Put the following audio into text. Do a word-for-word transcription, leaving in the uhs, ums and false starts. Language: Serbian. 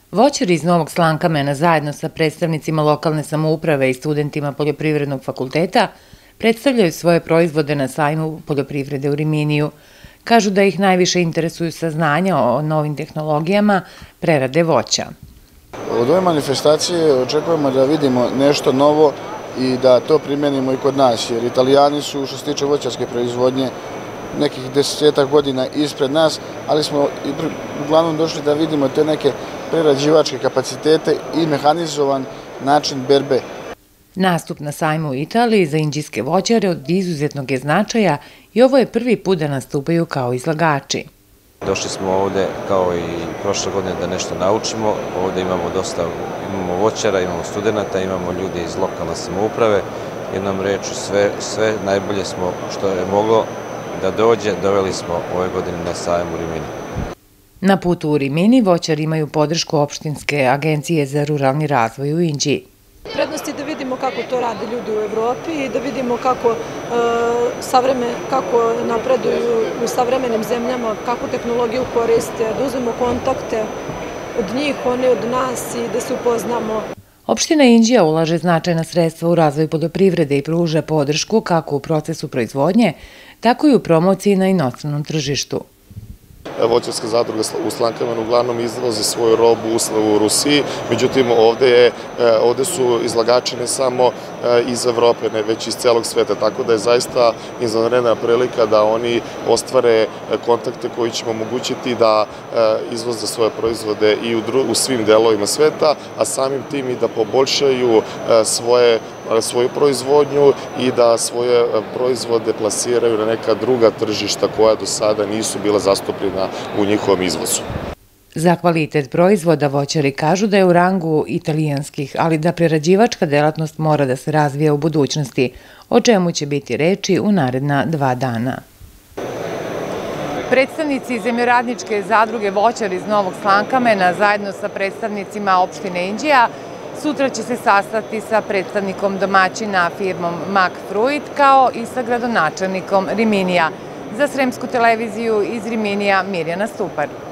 Voćari iz Novog Slankamena zajedno sa predstavnicima lokalne samouprave i studentima Poljoprivrednog fakulteta predstavljaju svoje proizvode na sajmu poljoprivrede u Riminiju. Kažu da ih najviše interesuju saznanja o novim tehnologijama prerade voća. Od ove manifestacije očekujemo da vidimo nešto novo i da to primenimo i kod nas, jer Italijani su, što se tiče voćarske proizvodnje, nekih desetak godina ispred nas, ali smo uglavnom došli da vidimo te neke prerađivačke kapacitete i mehanizovan način berbe. Nastup na sajmu u Italiji za inđijske voćare od izuzetnog je značaja i ovo je prvi put da nastupaju kao izlagači. Došli smo ovde kao i prošle godine da nešto naučimo. Ovde imamo dosta, imamo voćara, imamo studenta, imamo ljudi iz lokalne samouprave. Jednom rečju sve, sve najbolje smo što je moglo da dođe, doveli smo ove godine na sajmu u Rimini. Na putu u Rimini voćari imaju podršku opštinske agencije za ruralni razvoj u Inđiji. Prednost je da vidimo kako to rade ljudi u Evropi i da vidimo kako, kako napreduju u savremenim zemljama, kako tehnologiju koriste, da uzmemo kontakte od njih, oni od nas i da se upoznamo. Opština Inđija ulaže značajna sredstva u razvoj poljoprivrede i pruža podršku kako u procesu proizvodnje, tako i u promociji na inostranom tržištu. Voćarska zadruga u Slankamenu uglavnom izvozi svoju robu u Rusiji, međutim ovde su izlagači ne samo iz Evrope, ne već iz celog sveta, tako da je zaista izvanredna prilika da oni ostvare kontakte koji će omogućiti da izvoze svoje proizvode i u svim delovima sveta, a samim tim i da poboljšaju svoje svoju proizvodnju i da svoje proizvode plasiraju na neka druga tržišta koja do sada nisu bila zastupljena u njihovom izvozu. Za kvalitet proizvoda voćari kažu da je u rangu italijanskih, ali da prerađivačka delatnost mora da se razvija u budućnosti, o čemu će biti reči u naredna dva dana. Predstavnici Zemljoradničke zadruge voćari iz Novog Slankamena zajedno sa predstavnicima opštine Inđija sutra će se sastati sa predstavnikom domaćina firmom Mak Fruit kao i sa gradonačelnikom Riminija. Za Sremsku televiziju iz Riminija Mirjana Stupar.